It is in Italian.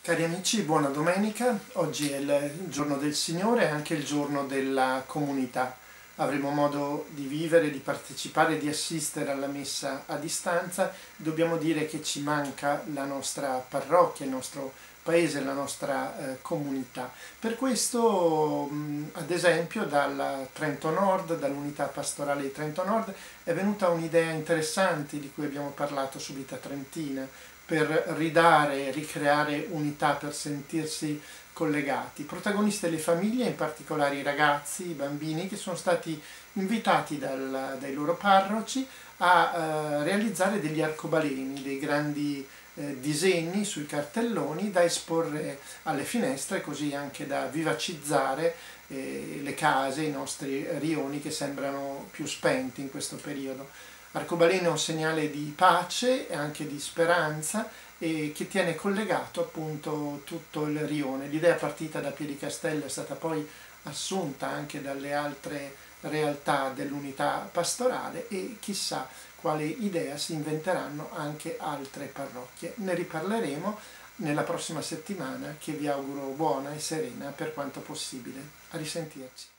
Cari amici, buona domenica. Oggi è il giorno del Signore e anche il giorno della comunità. Avremo modo di vivere, di partecipare, di assistere alla messa a distanza. Dobbiamo dire che ci manca la nostra parrocchia, il nostro paese, la nostra comunità. Per questo, ad esempio, dal Trento Nord, dall'unità pastorale di Trento Nord, è venuta un'idea interessante di cui abbiamo parlato su Vita Trentina, per ridare e ricreare unità, per sentirsi collegati. Protagoniste le famiglie, in particolare i ragazzi, i bambini, che sono stati invitati dai loro parroci a realizzare degli arcobaleni, dei grandi disegni sui cartelloni da esporre alle finestre, così anche da vivacizzare le case, i nostri rioni che sembrano più spenti in questo periodo. Arcobaleno è un segnale di pace e anche di speranza e che tiene collegato appunto tutto il rione. L'idea partita da Piedicastello è stata poi assunta anche dalle altre realtà dell'unità pastorale e chissà quale idea si inventeranno anche altre parrocchie. Ne riparleremo nella prossima settimana, che vi auguro buona e serena per quanto possibile. A risentirci.